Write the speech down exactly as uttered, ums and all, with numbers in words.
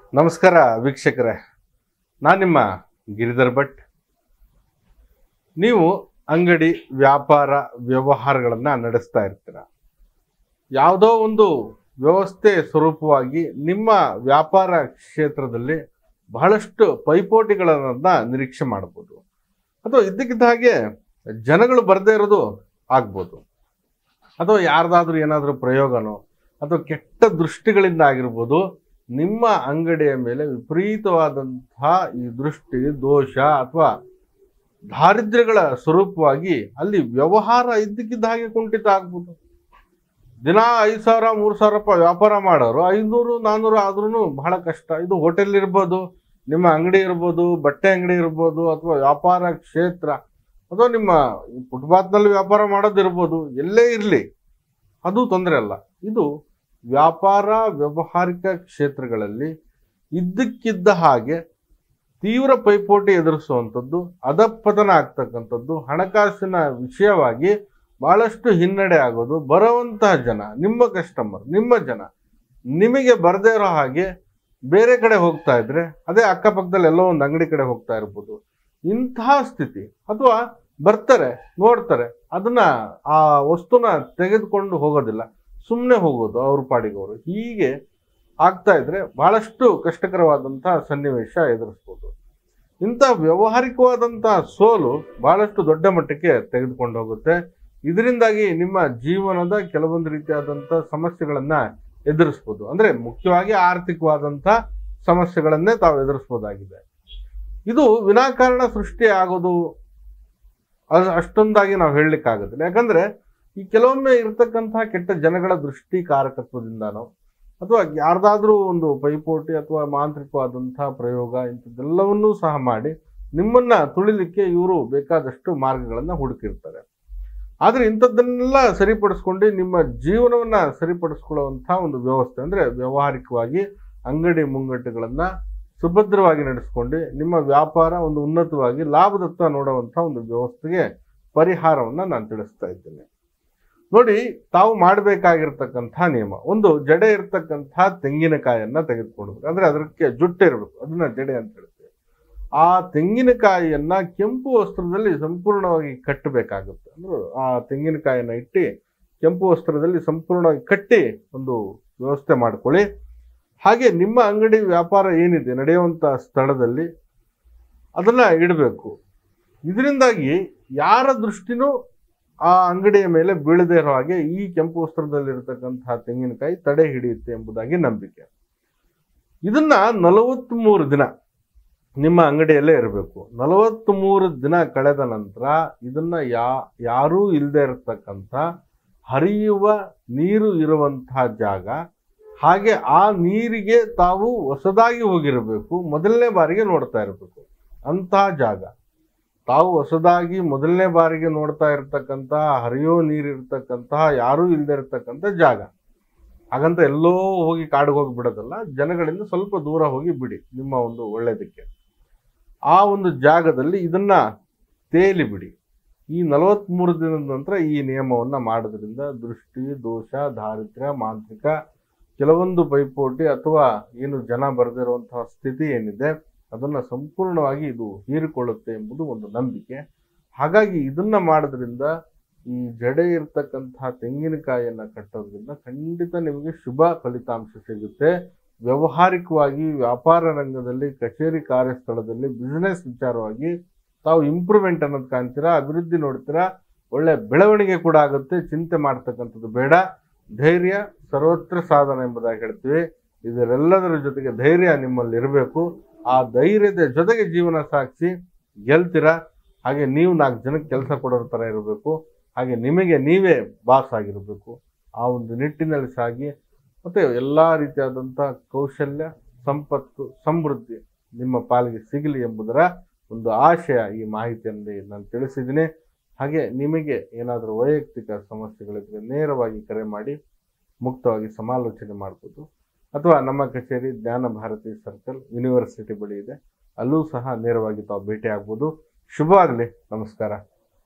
ನಮಸ್ಕಾರ ವೀಕ್ಷಕರೇ, ನಾನು ನಿಮ್ಮ ಗಿರಿಧರ್ ಭಟ್. ನೀವು ಅಂಗಡಿ ವ್ಯಾಪಾರ ವ್ಯವಹಾರಗಳನ್ನು ನಡೆಸ್ತಾ ಇರ್ತೀರ. ಯಾವುದೋ ಒಂದು ವ್ಯವಸ್ಥೆ ಸ್ವರೂಪವಾಗಿ ನಿಮ್ಮ ವ್ಯಾಪಾರ ಕ್ಷೇತ್ರದಲ್ಲಿ ಬಹಳಷ್ಟು ಪೈಪೋಟಿಗಳನ್ನು ನಿರೀಕ್ಷೆ ಮಾಡ್ಬೋದು, ಅಥವಾ ಇದ್ದಕ್ಕಿದ್ದ ಹಾಗೆ ಜನಗಳು ಬರದೇ ಇರೋದು ಆಗ್ಬೋದು, ಅಥವಾ ಯಾರ್ದಾದ್ರೂ ಏನಾದರೂ ಪ್ರಯೋಗನೋ ಅಥವಾ ಕೆಟ್ಟ ದೃಷ್ಟಿಗಳಿಂದ ಆಗಿರ್ಬೋದು. ನಿಮ್ಮ ಅಂಗಡಿಯ ಮೇಲೆ ವಿಪರೀತವಾದಂತಹ ಈ ದೃಷ್ಟಿ ದೋಷ ಅಥವಾ ದಾರಿದ್ರ್ಯಗಳ ಸ್ವರೂಪವಾಗಿ ಅಲ್ಲಿ ವ್ಯವಹಾರ ಇದ್ದಕ್ಕಿದ್ದ ಹಾಗೆ ಕುಂಠಿತ ಆಗ್ಬೋದು. ದಿನ ಐದು ಸಾವಿರ ಮೂರು ಸಾವಿರ ರೂಪಾಯಿ ವ್ಯಾಪಾರ ಮಾಡೋರು ಐನೂರು ನಾನ್ನೂರು ಆದ್ರೂ ಬಹಳ ಕಷ್ಟ. ಇದು ಹೋಟೆಲ್ ಇರ್ಬೋದು, ನಿಮ್ಮ ಅಂಗಡಿ ಇರ್ಬೋದು, ಬಟ್ಟೆ ಅಂಗಡಿ ಇರ್ಬೋದು, ಅಥವಾ ವ್ಯಾಪಾರ ಕ್ಷೇತ್ರ, ಅಥವಾ ನಿಮ್ಮ ಫುಟ್ಪಾತ್ನಲ್ಲಿ ವ್ಯಾಪಾರ ಮಾಡೋದಿರ್ಬೋದು, ಎಲ್ಲೇ ಇರಲಿ ಅದು ತೊಂದರೆ ಅಲ್ಲ. ಇದು ವ್ಯಾಪಾರ ವ್ಯಾವಹಾರಿಕ ಕ್ಷೇತ್ರಗಳಲ್ಲಿ ಇದ್ದಕ್ಕಿದ್ದ ಹಾಗೆ ತೀವ್ರ ಪೈಪೋಟಿ ಎದುರಿಸುವಂಥದ್ದು, ಅಧಪತನ ಆಗ್ತಕ್ಕಂಥದ್ದು, ಹಣಕಾಸಿನ ವಿಷಯವಾಗಿ ಬಹಳಷ್ಟು ಹಿನ್ನಡೆ ಆಗೋದು, ಬರುವಂತಹ ಜನ ನಿಮ್ಮ ಕಸ್ಟಮರ್ ನಿಮ್ಮ ಜನ ನಿಮಗೆ ಬರದೇ ಇರೋ ಹಾಗೆ ಬೇರೆ ಕಡೆ ಹೋಗ್ತಾ ಇದ್ರೆ, ಅದೇ ಅಕ್ಕಪಕ್ಕದಲ್ಲಿ ಎಲ್ಲೋ ಒಂದು ಅಂಗಡಿ ಕಡೆ ಹೋಗ್ತಾ ಇರ್ಬೋದು. ಇಂತಹ ಸ್ಥಿತಿ, ಅಥವಾ ಬರ್ತಾರೆ ನೋಡ್ತಾರೆ ಅದನ್ನ ಆ ವಸ್ತುನ ತೆಗೆದುಕೊಂಡು ಹೋಗೋದಿಲ್ಲ, ಸುಮ್ಮನೆ ಹೋಗೋದು ಅವ್ರ ಪಾಡಿಗವರು. ಹೀಗೆ ಆಗ್ತಾ ಇದ್ರೆ ಬಹಳಷ್ಟು ಕಷ್ಟಕರವಾದಂತಹ ಸನ್ನಿವೇಶ ಎದುರಿಸ್ಬೋದು. ಇಂಥ ವ್ಯಾವಹಾರಿಕವಾದಂತಹ ಸೋಲು ಬಹಳಷ್ಟು ದೊಡ್ಡ ಮಟ್ಟಕ್ಕೆ ತೆಗೆದುಕೊಂಡು ಹೋಗುತ್ತೆ. ಇದರಿಂದಾಗಿ ನಿಮ್ಮ ಜೀವನದ ಕೆಲವೊಂದು ರೀತಿಯಾದಂಥ ಸಮಸ್ಯೆಗಳನ್ನ ಎದುರಿಸ್ಬೋದು. ಅಂದ್ರೆ ಮುಖ್ಯವಾಗಿ ಆರ್ಥಿಕವಾದಂಥ ಸಮಸ್ಯೆಗಳನ್ನೇ ತಾವು ಎದುರಿಸ್ಬೋದಾಗಿದೆ. ಇದು ವಿನಾಕಾರಣ ಸೃಷ್ಟಿ ಆಗೋದು ಅದು ಅಷ್ಟೊಂದಾಗಿ ನಾವು ಹೇಳಲಿಕ್ಕಾಗೋದಿಲ್ಲ. ಯಾಕಂದ್ರೆ ಈ ಕೆಲವೊಮ್ಮೆ ಇರತಕ್ಕಂತಹ ಕೆಟ್ಟ ಜನಗಳ ದೃಷ್ಟಿ ಕಾರಕತ್ವದಿಂದನೋ, ಅಥವಾ ಯಾರ್ದಾದ್ರೂ ಒಂದು ಪೈಪೋಟಿ ಅಥವಾ ಮಾಂತ್ರಿಕವಾದಂತಹ ಪ್ರಯೋಗ ಇಂಥದ್ದೆಲ್ಲವನ್ನೂ ಸಹ ಮಾಡಿ ನಿಮ್ಮನ್ನ ತುಳಿಲಿಕ್ಕೆ ಇವರು ಬೇಕಾದಷ್ಟು ಮಾರ್ಗಗಳನ್ನ ಹುಡುಕಿರ್ತಾರೆ. ಆದ್ರೆ ಇಂಥದ್ದನ್ನೆಲ್ಲ ಸರಿಪಡಿಸ್ಕೊಂಡು ನಿಮ್ಮ ಜೀವನವನ್ನ ಸರಿಪಡಿಸ್ಕೊಳ್ಳುವಂತಹ ಒಂದು ವ್ಯವಸ್ಥೆ, ಅಂದ್ರೆ ವ್ಯಾವಹಾರಿಕವಾಗಿ ಅಂಗಡಿ ಮುಂಗಟ್ಟುಗಳನ್ನ ಸುಭದ್ರವಾಗಿ ನಡೆಸ್ಕೊಂಡು ನಿಮ್ಮ ವ್ಯಾಪಾರ ಒಂದು ಉನ್ನತವಾಗಿ ಲಾಭದತ್ತ ನೋಡುವಂಥ ಒಂದು ವ್ಯವಸ್ಥೆಗೆ ಪರಿಹಾರವನ್ನ ನಾನು ತಿಳಿಸ್ತಾ ಇದ್ದೇನೆ. ನೋಡಿ, ತಾವು ಮಾಡಬೇಕಾಗಿರ್ತಕ್ಕಂಥ ನಿಯಮ, ಒಂದು ಜಡೆ ಇರ್ತಕ್ಕಂಥ ತೆಂಗಿನಕಾಯಿಯನ್ನ ತೆಗೆದುಕೊಳ್ಬೇಕು. ಅಂದ್ರೆ ಅದಕ್ಕೆ ಜುಟ್ಟು ಇರಬೇಕು, ಅದನ್ನ ಜಡೆ ಅಂತ ಹೇಳ್ತೀವಿ. ಆ ತೆಂಗಿನಕಾಯಿಯನ್ನ ಕೆಂಪು ವಸ್ತ್ರದಲ್ಲಿ ಸಂಪೂರ್ಣವಾಗಿ ಕಟ್ಟಬೇಕಾಗುತ್ತೆ. ಅಂದ್ರೆ ಆ ತೆಂಗಿನಕಾಯಿಯನ್ನ ಇಟ್ಟು ಕೆಂಪು ವಸ್ತ್ರದಲ್ಲಿ ಸಂಪೂರ್ಣವಾಗಿ ಕಟ್ಟಿ ಒಂದು ವ್ಯವಸ್ಥೆ ಮಾಡ್ಕೊಳ್ಳಿ. ಹಾಗೆ ನಿಮ್ಮ ಅಂಗಡಿ ವ್ಯಾಪಾರ ಏನಿದೆ ನಡೆಯುವಂತ ಸ್ಥಳದಲ್ಲಿ ಅದನ್ನ ಇಡಬೇಕು. ಇದರಿಂದಾಗಿ ಯಾರ ದೃಷ್ಟಿನೂ ಆ ಅಂಗಡಿಯ ಮೇಲೆ ಬೀಳದೇ ಇರೋ ಹಾಗೆ ಈ ಕೆಂಪು ವಸ್ತ್ರದಲ್ಲಿರ್ತಕ್ಕಂತಹ ತೆಂಗಿನಕಾಯಿ ತಡೆ ಹಿಡಿಯುತ್ತೆ ಎಂಬುದಾಗಿ ನಂಬಿಕೆ. ಇದನ್ನ ನಲವತ್ತ್ ಮೂರು ದಿನ ನಿಮ್ಮ ಅಂಗಡಿಯಲ್ಲೇ ಇರಬೇಕು. ನಲವತ್ತ್ ಮೂರು ದಿನ ಕಳೆದ ನಂತರ ಇದನ್ನ ಯಾ ಯಾರೂ ಇಲ್ಲದೆ ಇರತಕ್ಕಂಥ ಹರಿಯುವ ನೀರು ಇರುವಂತಹ ಜಾಗ, ಹಾಗೆ ಆ ನೀರಿಗೆ ತಾವು ಹೊಸದಾಗಿ ಹೋಗಿರಬೇಕು, ಮೊದಲನೇ ಬಾರಿಗೆ ನೋಡ್ತಾ ಇರಬೇಕು ಅಂತಹ ಜಾಗ. ತಾವು ಹೊಸದಾಗಿ ಮೊದಲನೇ ಬಾರಿಗೆ ನೋಡ್ತಾ ಇರ್ತಕ್ಕಂತಹ ಹರಿಯೋ ನೀರಿರ್ತಕ್ಕಂತಹ ಯಾರೂ ಇಲ್ಲದೆ ಇರತಕ್ಕಂಥ ಜಾಗ. ಹಾಗಂತ ಎಲ್ಲೋ ಹೋಗಿ ಕಾಡಿಗೆ ಹೋಗಿ ಬಿಡೋದಲ್ಲ, ಜನಗಳಿಂದ ಸ್ವಲ್ಪ ದೂರ ಹೋಗಿ ಬಿಡಿ ನಿಮ್ಮ ಒಂದು ಒಳ್ಳೇದಕ್ಕೆ. ಆ ಒಂದು ಜಾಗದಲ್ಲಿ ಇದನ್ನ ತೇಲಿ ಬಿಡಿ. ಈ ನಲವತ್ತ್ ಮೂರು ದಿನದ ನಂತರ ಈ ನಿಯಮವನ್ನ ಮಾಡೋದ್ರಿಂದ ದೃಷ್ಟಿ ದೋಷ ದಾರಿದ್ರ್ಯ ಮಾಂತ್ರಿಕ ಕೆಲವೊಂದು ಪೈಪೋಟಿ ಅಥವಾ ಏನು ಜನ ಬರೆದಿರುವಂತಹ ಸ್ಥಿತಿ ಏನಿದೆ ಅದನ್ನ ಸಂಪೂರ್ಣವಾಗಿ ಇದು ಹೀರಿಕೊಳ್ಳುತ್ತೆ ಎಂಬುದು ಒಂದು ನಂಬಿಕೆ. ಹಾಗಾಗಿ ಇದನ್ನ ಮಾಡೋದ್ರಿಂದ ಈ ಜಡೆ ಇರ್ತಕ್ಕಂತಹ ತೆಂಗಿನಕಾಯಿಯನ್ನ ಕಟ್ಟೋದ್ರಿಂದ ಖಂಡಿತ ನಿಮಗೆ ಶುಭ ಫಲಿತಾಂಶ ಸಿಗುತ್ತೆ. ವ್ಯಾವಹಾರಿಕವಾಗಿ ವ್ಯಾಪಾರ ರಂಗದಲ್ಲಿ ಕಚೇರಿ ಕಾರ್ಯಸ್ಥಳದಲ್ಲಿ ಬಿಸಿನೆಸ್ ವಿಚಾರವಾಗಿ ತಾವು ಇಂಪ್ರೂವ್ಮೆಂಟ್ ಅನ್ನೋದು ಕಾಣ್ತೀರಾ, ಅಭಿವೃದ್ಧಿ ನೋಡ್ತೀರಾ, ಒಳ್ಳೆ ಬೆಳವಣಿಗೆ ಕೂಡ ಆಗುತ್ತೆ. ಚಿಂತೆ ಮಾಡ್ತಕ್ಕಂಥದ್ದು ಬೇಡ. ಧೈರ್ಯ ಸರ್ವತ್ರ ಸಾಧನ ಎಂಬುದಾಗಿ ಹೇಳ್ತೀವಿ. ಇದರೆಲ್ಲದರ ಜೊತೆಗೆ ಧೈರ್ಯ ನಿಮ್ಮಲ್ಲಿ ಇರಬೇಕು. ಆ ಧೈರ್ಯದ ಜೊತೆಗೆ ಜೀವನ ಸಾಗಿಸಿ ಗೆಲ್ತೀರಾ. ಹಾಗೆ ನೀವು ನಾಲ್ಕು ಜನಕ್ಕೆ ಕೆಲಸ ಕೊಡೋರ ಥರ ಇರಬೇಕು. ಹಾಗೆ ನಿಮಗೆ ನೀವೇ ಬಾಸ್ ಆಗಿರಬೇಕು. ಆ ಒಂದು ನಿಟ್ಟಿನಲ್ಲಿ ಸಾಗಿ ಮತ್ತೆ ಎಲ್ಲ ರೀತಿಯಾದಂಥ ಕೌಶಲ್ಯ ಸಂಪತ್ತು ಸಮೃದ್ಧಿ ನಿಮ್ಮ ಪಾಲಿಗೆ ಸಿಗಲಿ ಎಂಬುದರ ಒಂದು ಆಶಯ ಈ ಮಾಹಿತಿಯಲ್ಲಿ ನಾನು ತಿಳಿಸಿದ್ದೀನಿ. ಹಾಗೆ ನಿಮಗೆ ಏನಾದರೂ ವೈಯಕ್ತಿಕ ಸಮಸ್ಯೆಗಳಿದ್ರೆ ನೇರವಾಗಿ ಕರೆ ಮಾಡಿ ಮುಕ್ತವಾಗಿ ಸಮಾಲೋಚನೆ ಮಾಡ್ಬೋದು. ಅಥವಾ ನಮ್ಮ ಕಚೇರಿ ಜ್ಞಾನ ಭಾರತಿ ಸರ್ಕಲ್ ಯೂನಿವರ್ಸಿಟಿ ಬಳಿ ಇದೆ, ಅಲ್ಲೂ ಸಹ ನೇರವಾಗಿ ತಾವು ಭೇಟಿ ಆಗ್ಬೋದು. ಶುಭ ಆಗಲಿ. ನಮಸ್ಕಾರ.